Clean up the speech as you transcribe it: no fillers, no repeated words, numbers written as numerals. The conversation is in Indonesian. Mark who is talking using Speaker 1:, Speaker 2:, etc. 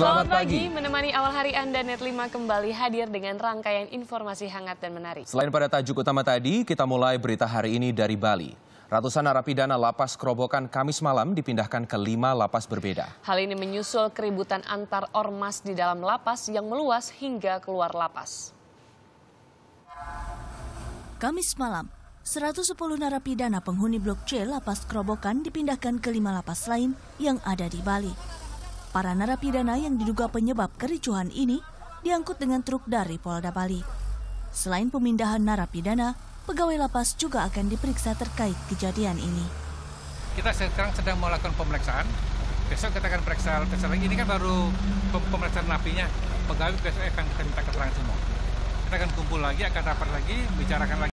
Speaker 1: Selamat pagi.
Speaker 2: Menemani awal hari Anda, Net 5 kembali hadir dengan rangkaian informasi hangat dan menarik.
Speaker 1: Selain pada tajuk utama tadi, kita mulai berita hari ini dari Bali. Ratusan narapidana lapas Kerobokan Kamis malam dipindahkan ke 5 lapas berbeda.
Speaker 2: Hal ini menyusul keributan antar ormas di dalam lapas yang meluas hingga keluar lapas.
Speaker 3: Kamis malam, 110 narapidana penghuni Blok C Lapas Kerobokan dipindahkan ke 5 lapas lain yang ada di Bali. Para narapidana yang diduga penyebab kericuhan ini diangkut dengan truk dari Polda Bali. Selain pemindahan narapidana, pegawai lapas juga akan diperiksa terkait kejadian ini.
Speaker 4: Kita sekarang sedang melakukan pemeriksaan. Besok kita akan periksa lagi. Ini kan baru pemeriksaan napinya. Pegawai besok akan kita minta keterangan semua. Kita akan kumpul lagi, akan rapat lagi, bicarakan lagi.